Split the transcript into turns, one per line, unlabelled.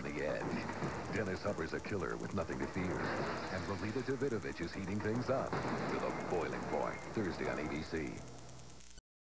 on the edge. Dennis Hopper's a killer with nothing to fear. And Lolita Davidovich is heating things up to the boiling point. Thursday on ABC.